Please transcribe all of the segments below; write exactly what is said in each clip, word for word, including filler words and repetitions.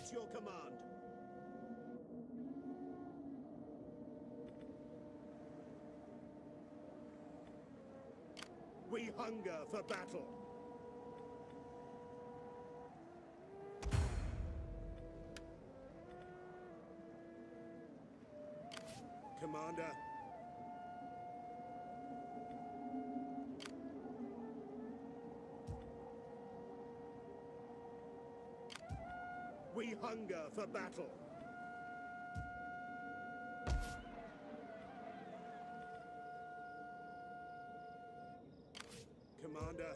At your command. We hunger for battle. Commander. We hunger for battle. Commander.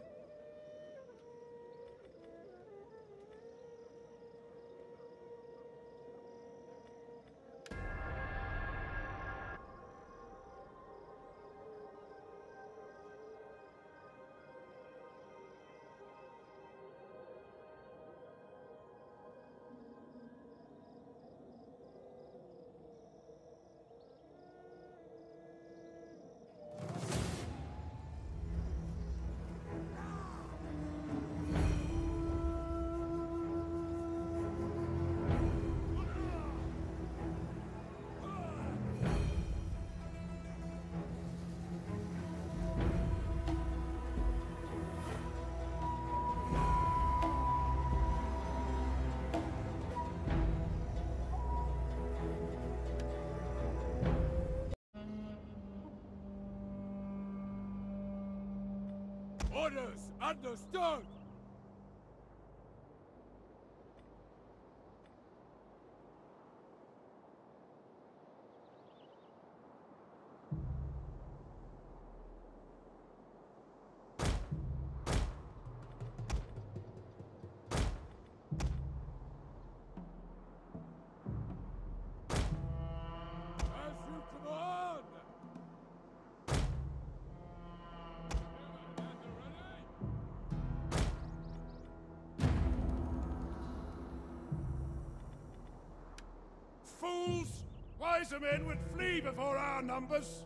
Orders understood! As you command! Fools! Wiser men would flee before our numbers!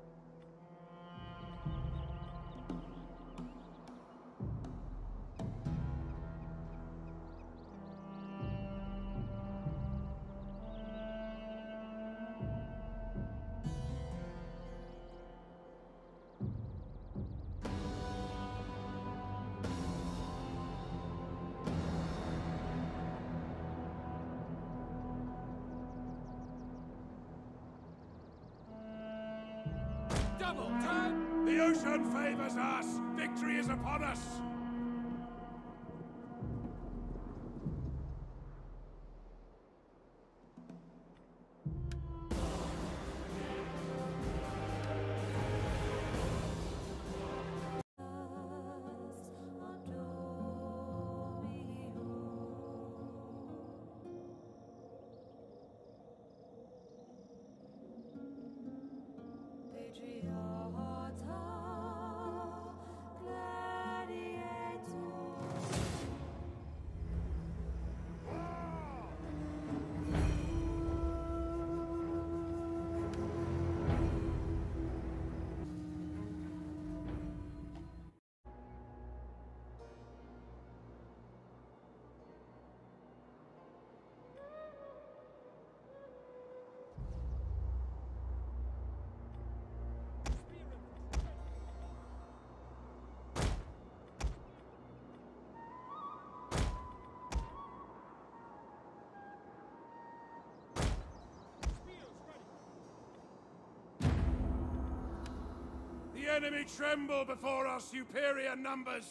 Double time! The ocean favors us! Victory is upon us! The enemy tremble before our superior numbers!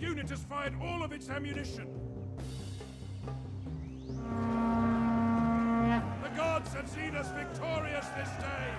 unit has fired all of its ammunition. The gods have seen us victorious this day.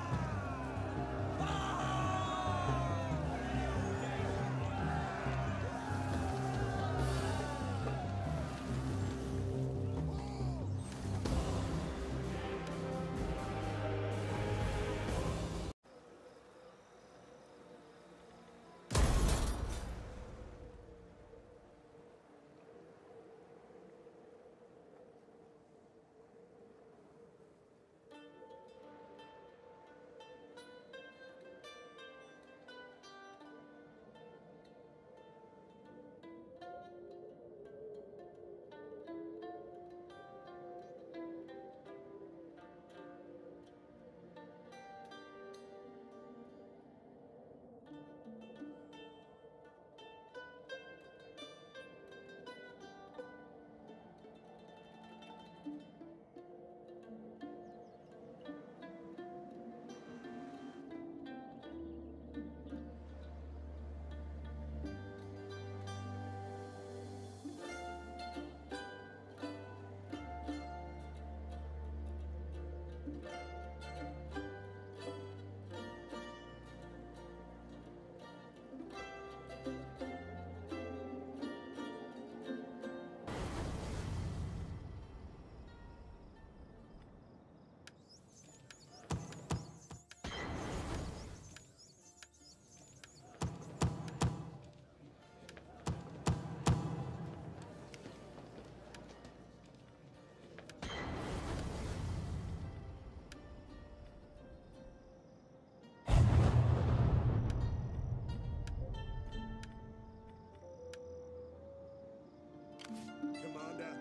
Commander.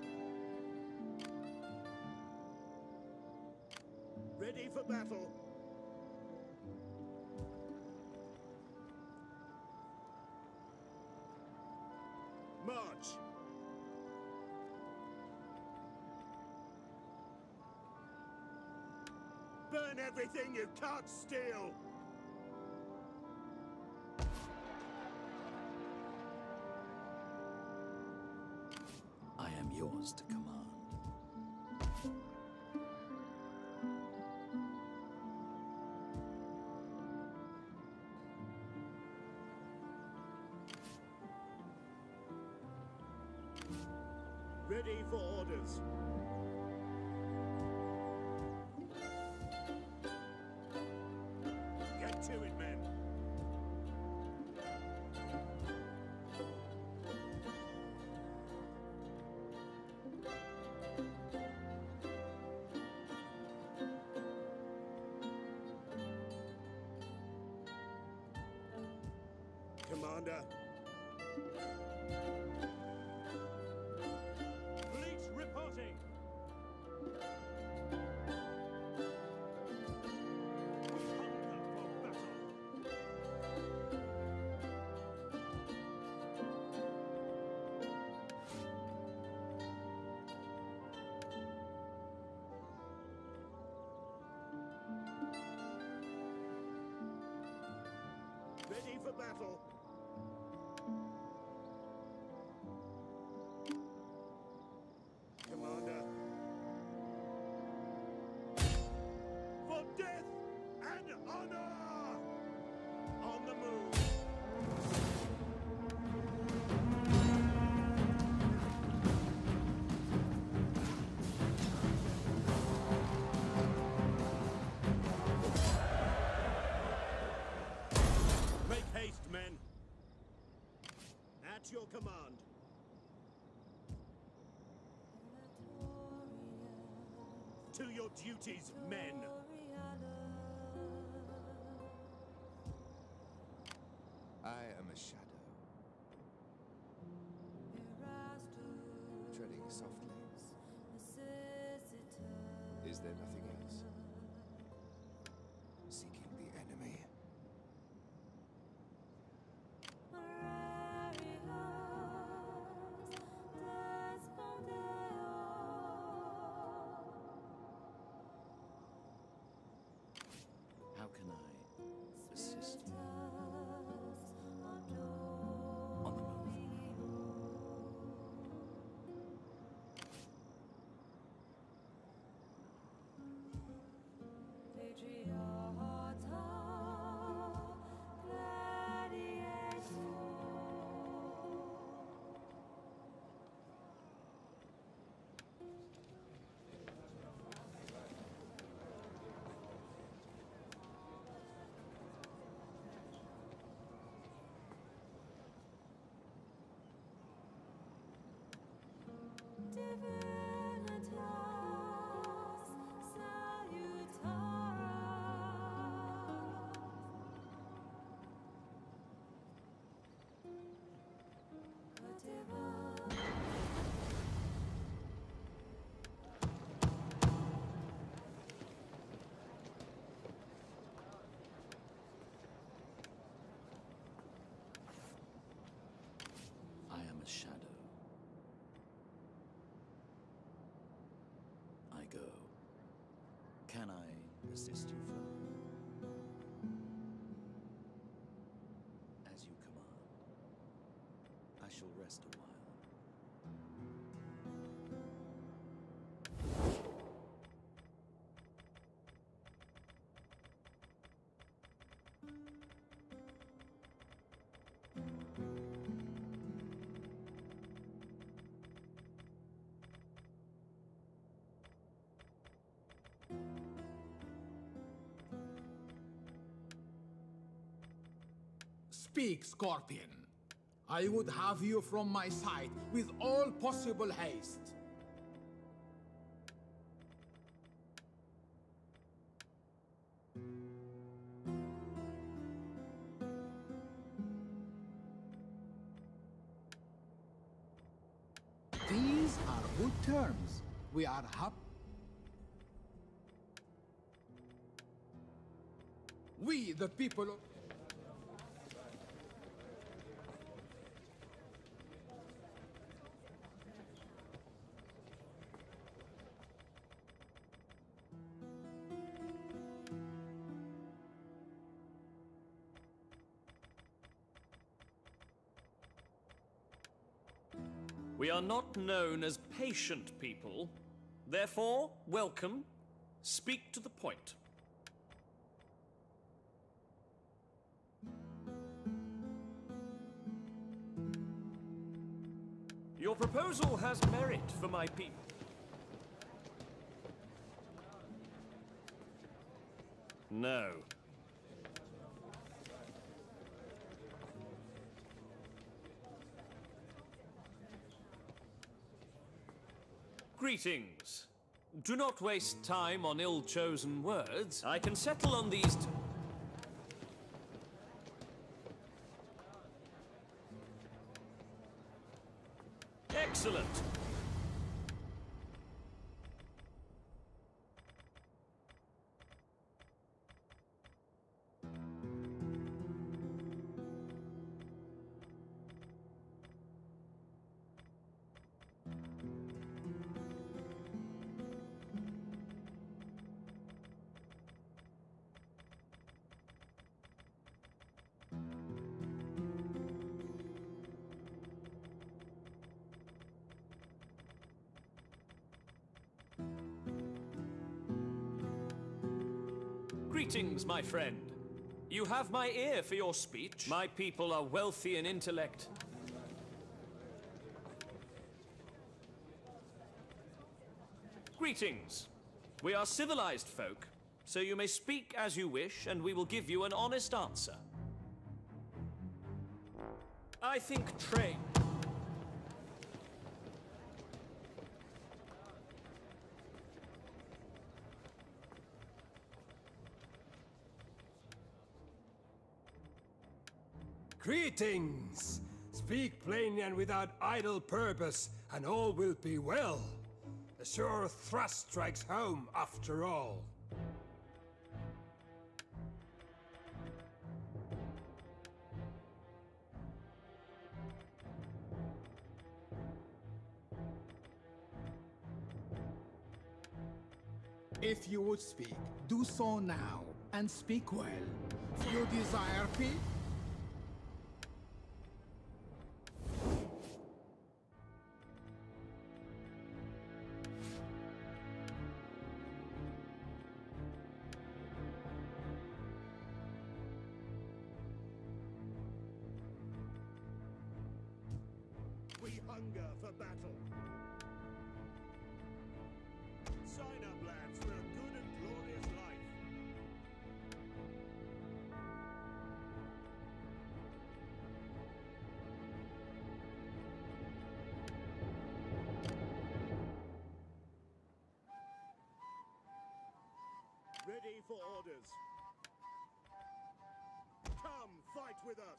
Ready for battle. March. Burn everything you can't steal. I am yours to command. Ready for orders. Get to it, men. Commander. Fleet reporting. We hunger for battle. Ready for battle. Commander. For death and honor! On the move. Make haste, men. At your command. To your duties, men. I am a shadow. Treading softly. Is there nothing else? Seeking the enemy. How can I assist you? On the move. go. Can I assist you further? As you command. I shall rest a while. Speak, Scorpion. I would have you from my side with all possible haste. These are good terms. We are happy. We, the people of... We are not known as patient people. Therefore, welcome. Speak to the point. Your proposal has merit for my people. No. Greetings. Do not waste time on ill-chosen words. I can settle on these t- Excellent. Greetings, my friend. You have my ear for your speech. My people are wealthy in intellect. Greetings. We are civilized folk, so you may speak as you wish, and we will give you an honest answer. I think trade. Greetings! Speak plainly and without idle purpose, and all will be well. A sure thrust strikes home, after all. If you would speak, do so now, and speak well. You desire peace? We hunger for battle. Sign up, lads, for a good and glorious life. Ready for orders. Come, fight with us.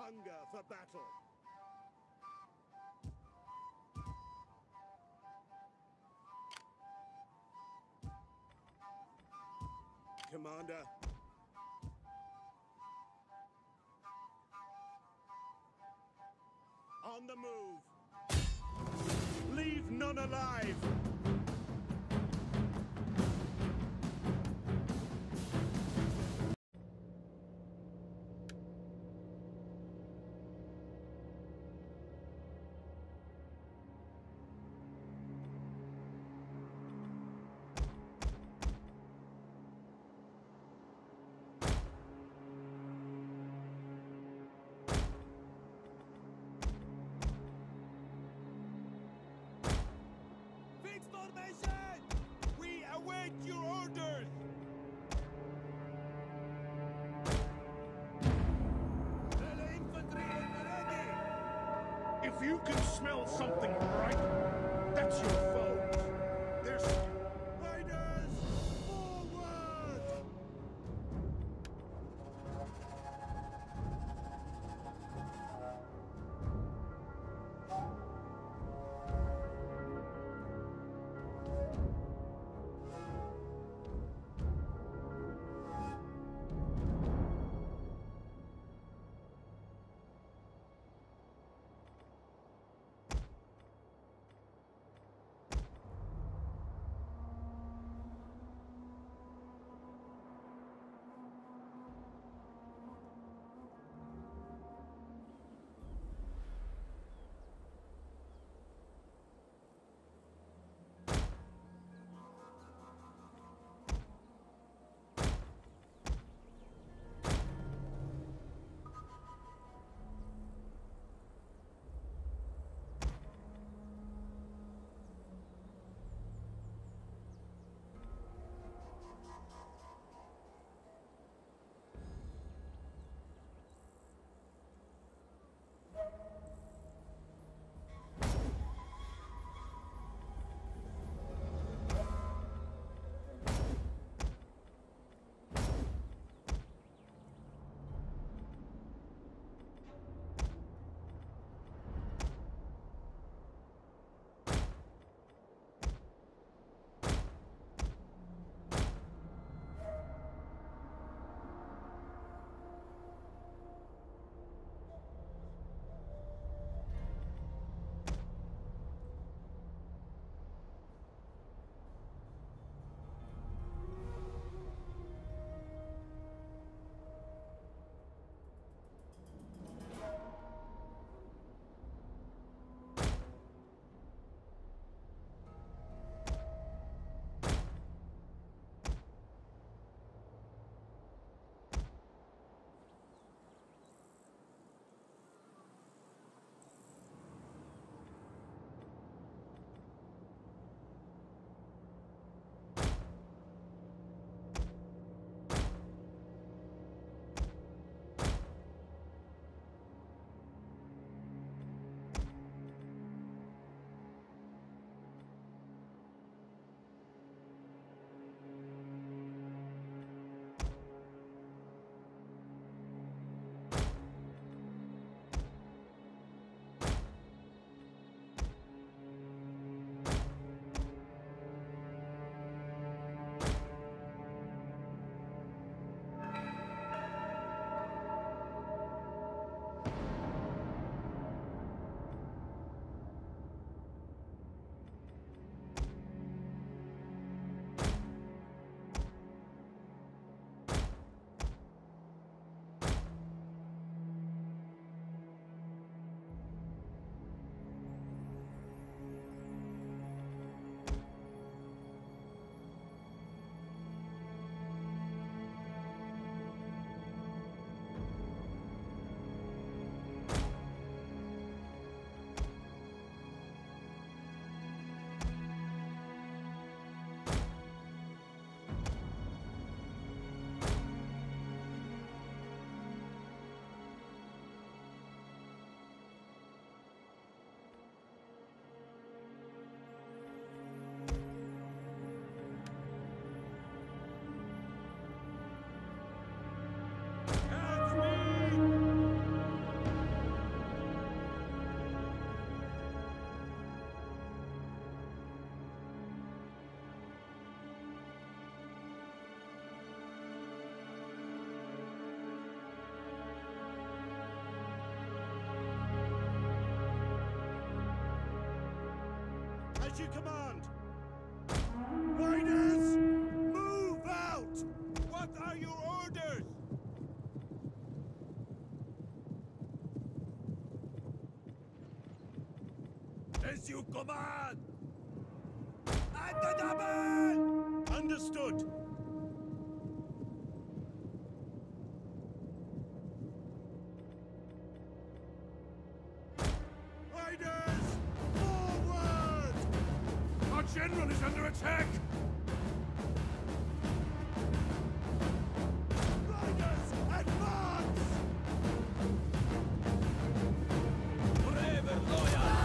hunger for battle. Commander. On the move. Leave none alive. Fix formation! We await your orders! The infantry is ready! If you can smell something bright, that's your foes. There's Riders, forward! As you command! Riders! Move out! What are your orders? As you command! At the double! Understood. Riders! Forward! Our general is under attack! Riders, advance! Forever loyal!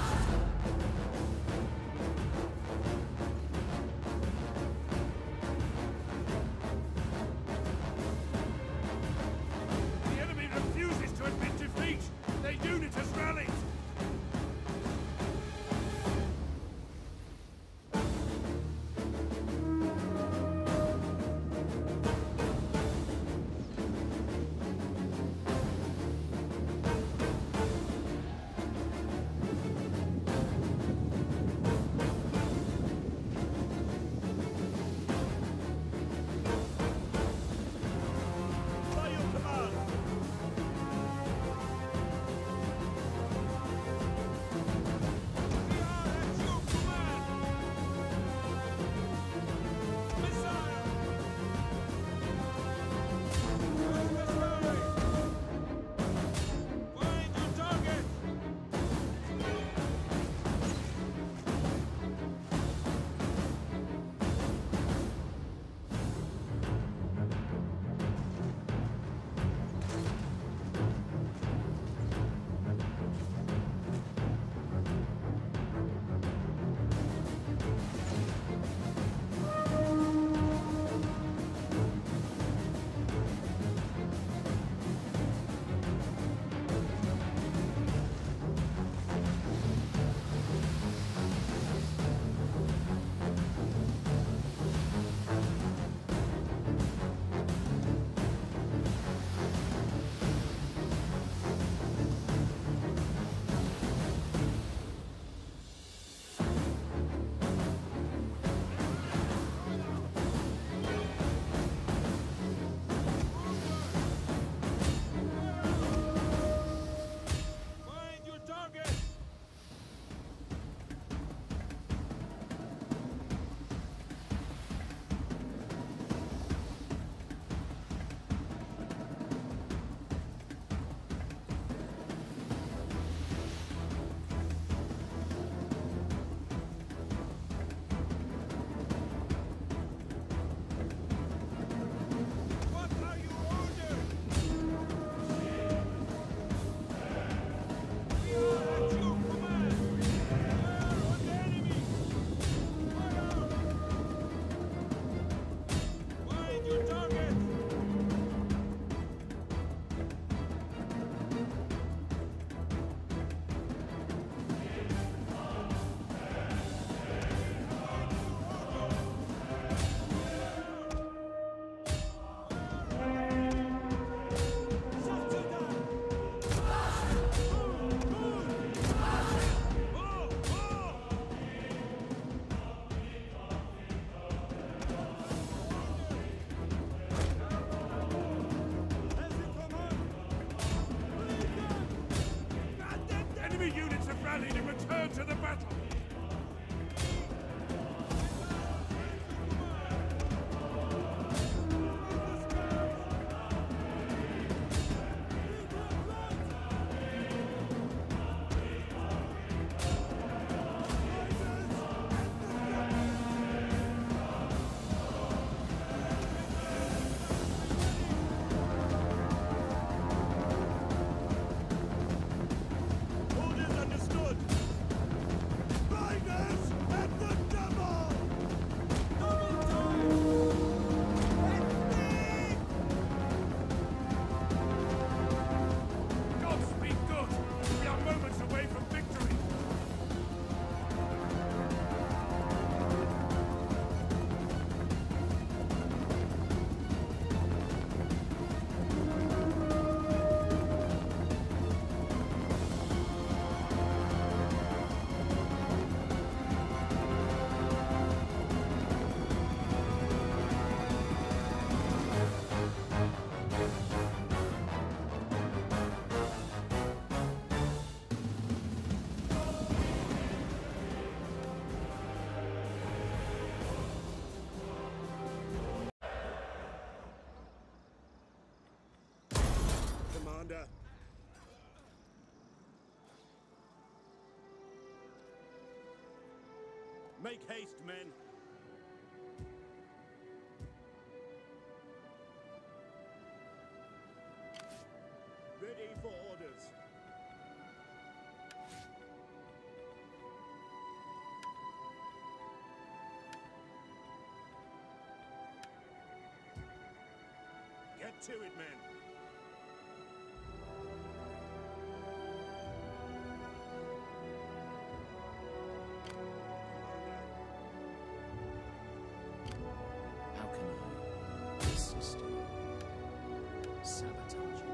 The enemy refuses to admit defeat! Their unit has rallied! By your command! We are at your command! Missile! Adversary! Find your target! Find your target! What are your orders? We are at your command! Fire on the enemy! Fire! Find your target! Enemy units have rallied and returned to the battle! Orders understood! Commander. Make haste, men. Ready for orders. Get to it, men. How can I assist you? Sabotage you?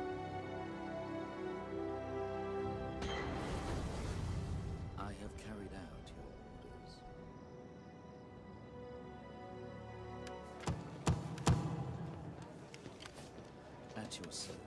I have carried out your orders. At your service.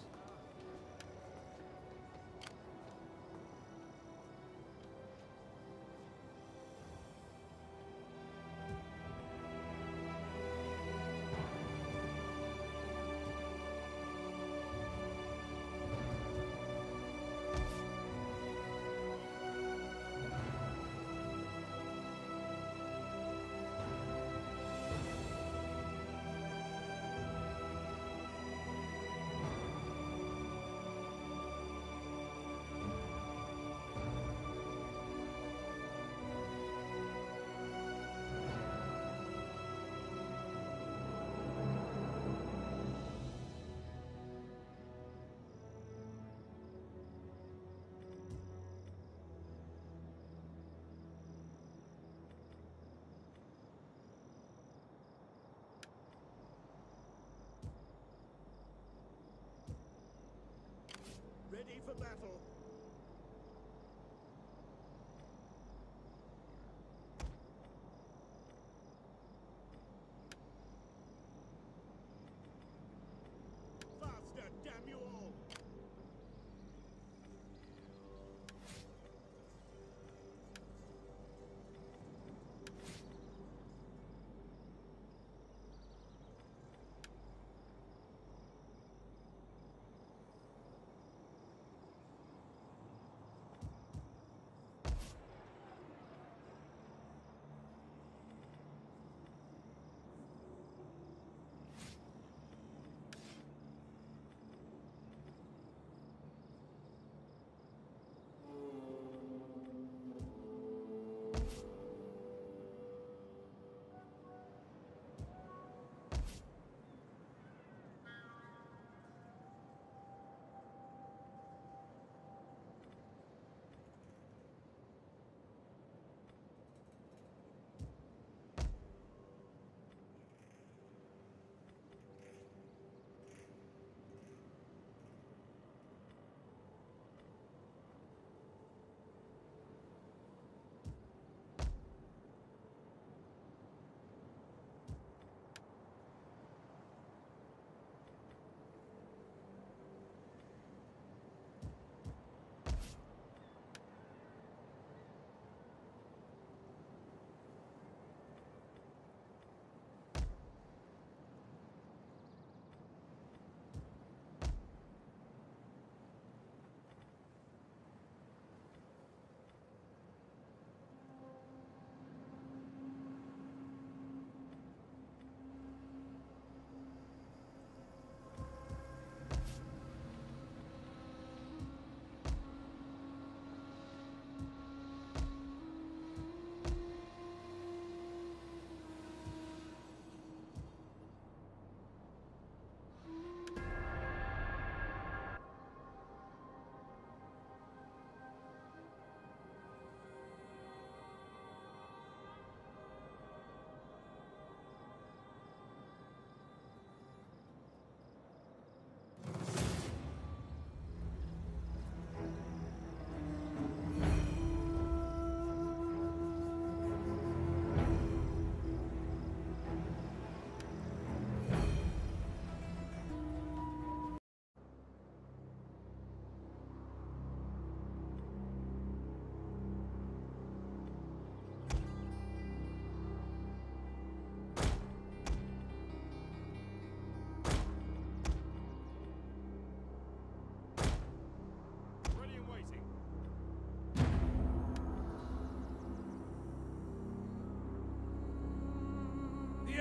Ready for battle. Faster, damn you all!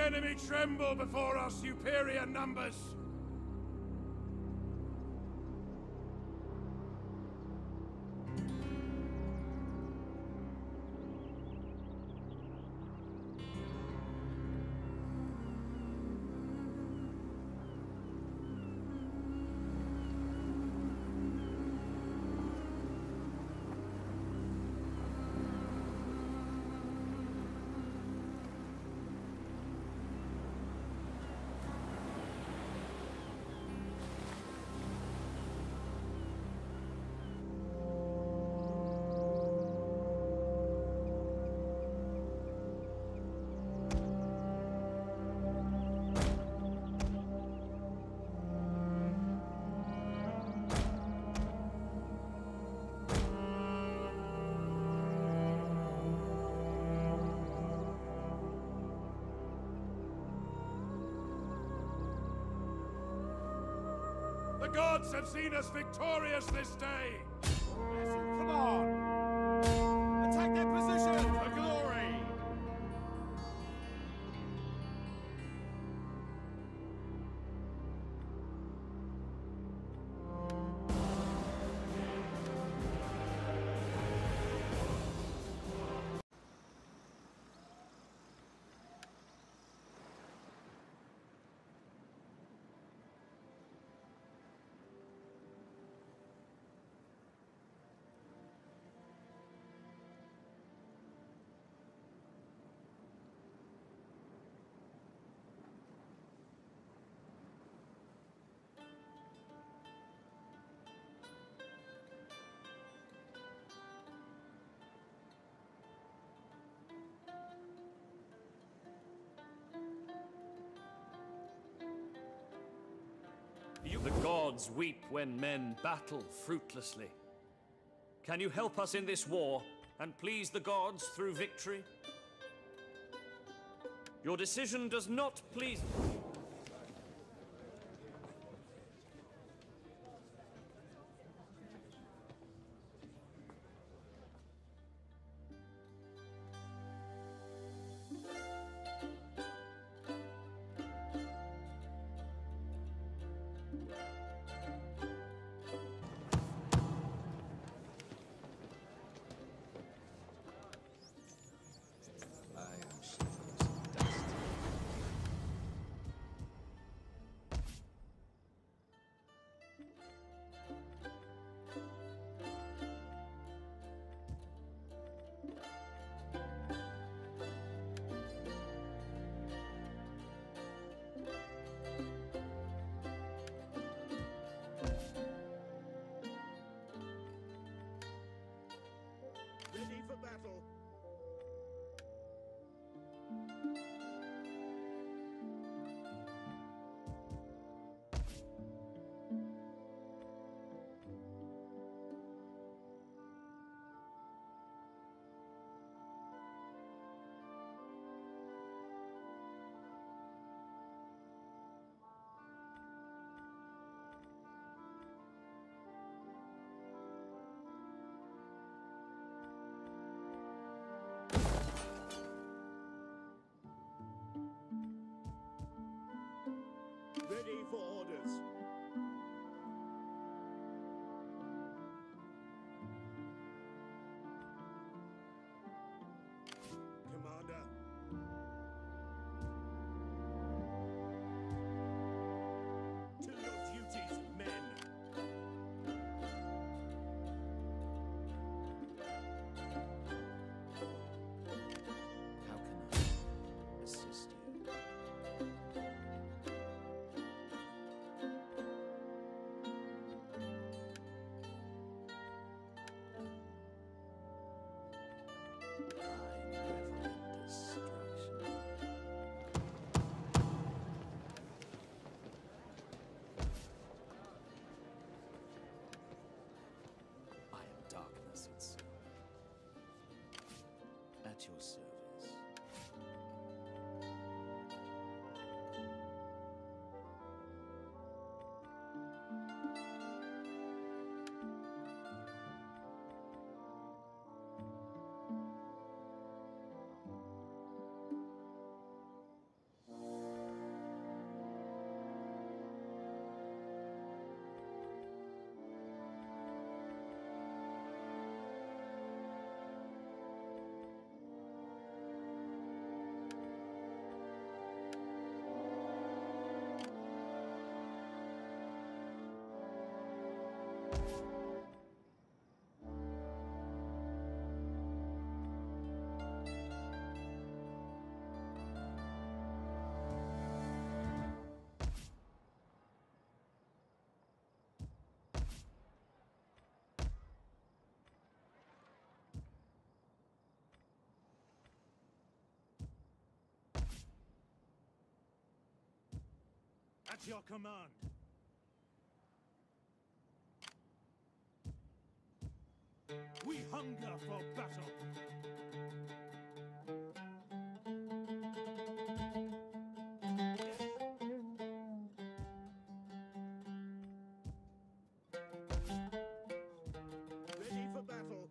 enemy tremble before our superior numbers. The gods have seen us victorious this day! Come on! Attack their position for glory! The gods weep when men battle fruitlessly. Can you help us in this war and please the gods through victory? Your decision does not please... I am shadows and dust. Ready for battle. Ready for orders. Commander. To your duties, men. How can I assist you? At your command. We hunger for battle. Ready for battle.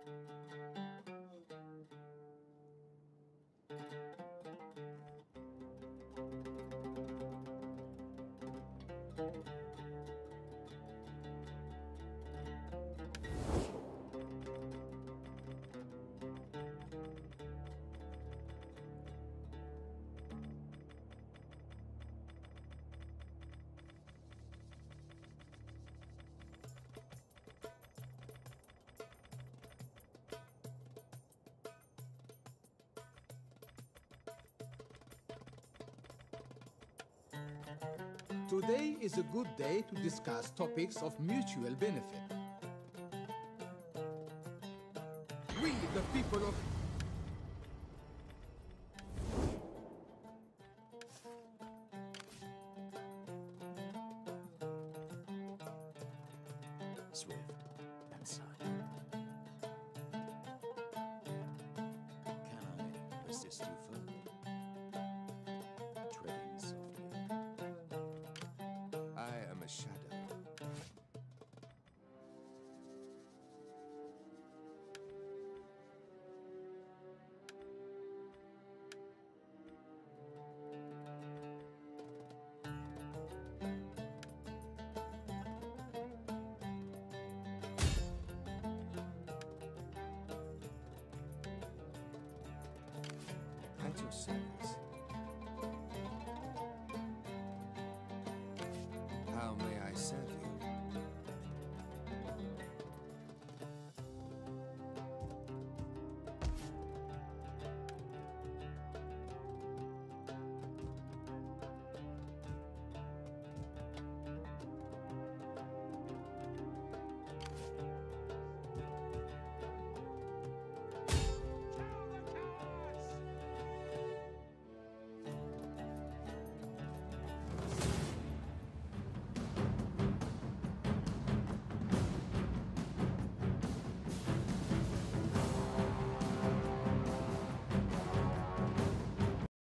Today is a good day to discuss topics of mutual benefit. We, the people of... Swift and silent. Can I assist you further? Treading softly. I am a shadow. At your service.